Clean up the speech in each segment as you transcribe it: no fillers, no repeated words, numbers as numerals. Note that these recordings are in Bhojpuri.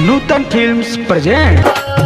नूतन फिल्म्स प्रेजेंट।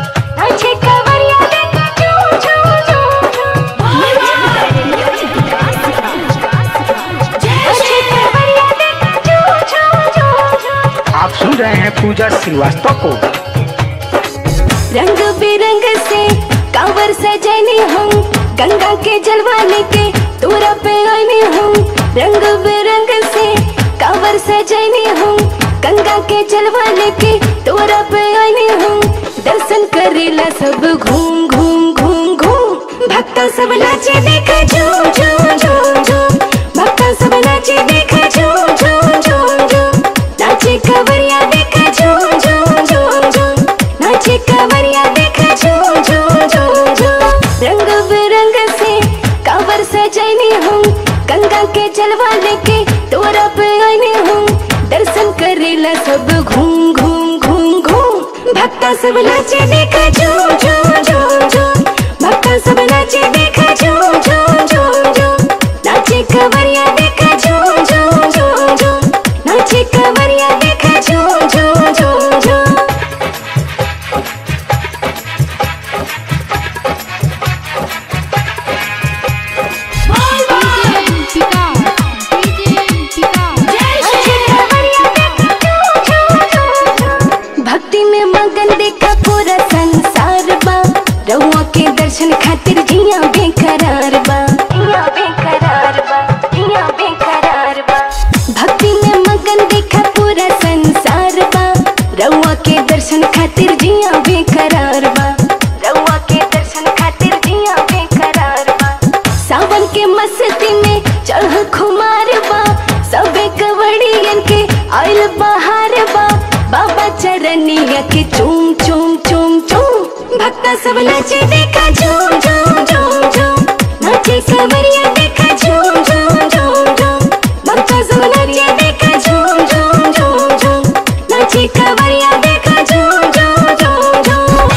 आप सुन रहे हैं पूजा श्रीवास्तव को। रंग बिरंग से कांवर सजनी हूँ, गंगा के जलवा लेके तोरा पे आईनी हूँ। रंग बिरंग से कांवर सजनी हूँ, गंगा के जलवा लेके तोरा पे आईनी हूँ। दर्शन करेला सब घूम घूम घूम घूम, भक्ता सब नाचे देखा झूम झूम झूम झूम, भक्ता सब नाचे देखा झूम झूम झूम झूम, नाचे कांवरिया देखा झूम झूम झूम झूम, नाचे कांवरिया देखा झूम झूम झूम झूम। रंग बिरंग से कांवर सजनी हूँ, गंगा के जलवा लेके तोरा पे आईनी हूँ। दर्शन करेला सब घूम घूम घूम घूम, भक्ता सब नाचे देखा झूम झूम झूम झूम, भक्ता सब नाचे देखा झूम झूम झूम झूम, नाचे कांवरिया देखा झूम झूम झूम झूम, नाचे कांवरिया देखा झूम झूम झूम झूम। भक्ति में मगन देखा पूरा संसार बा, रउआ के दर्शन खातिर जिया बेकरार बा, जिया बेकरार बा, जिया बेकरार बा। भक्ति में मगन देखा पूरा संसार बा, रउआ के दर्शन खातिर जिया बेकरार बा, रउआ के दर्शन खातिर जिया बेकरार बा। सावन के मस्ती में चढ़ खुमार बा, सबे कवड़ियन के आइल बहार बा। बाबा चरनिया के चूम चूम चूम चूम, भक्ता सब नाचे देखा झूम झूम झूम झूम, नाचे कांवरिया देखा झूम झूम झूम झूम, भक्ता सब नाचे देखा झूम झूम झूम झूम, नाचे कांवरिया देखा झूम झूम झूम झूम।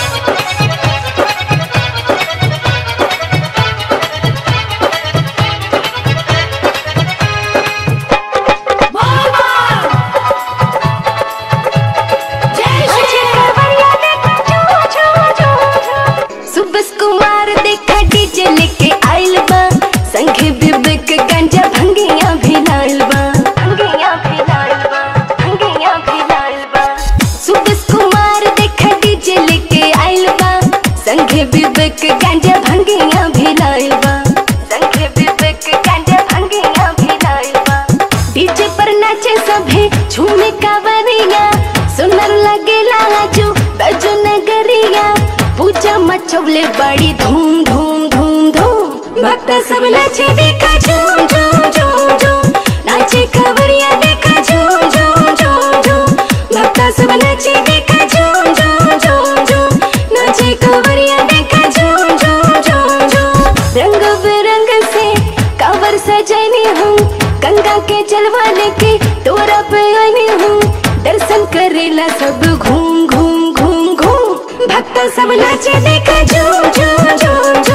सुबस कुमार देखा डीजे लेके आइल बा, संगे बिबक गांजा भंगिया भी लाइल बा, भंगिया भी लाइल बा, भंगिया भी लाइल बा। सुबस कुमार देखा डीजे लेके आइल बा, संगे बिबक गांजा भंगिया भी लाइल बा, संगे बिबक गांजा भंगिया भी लाइल बा। डीजे पर नाचे सभे झूमे कांवरिया, सुनर लगेला आजू बजो नगरिया। पूजा मचौले बड़ी धूम धूम धूम धूम, भक्ता सब नाचे देखा झूम झूम झूम झूम, नाचे कांवरिया देखा झूम झूम झूम झूम, भक्ता सब नाचे देखा झूम झूम झूम झूम, नाचे कांवरिया देखा झूम झूम झूम झूम। रंग बिरंग से कांवर सजनी हूँ, गंगा के जलवा लेके तोरा पे आईनी हूँ। दर्शन करेला सब घूम घूम घूम घूम, भक्ता सब नाचे देखा झूम झूम झूम।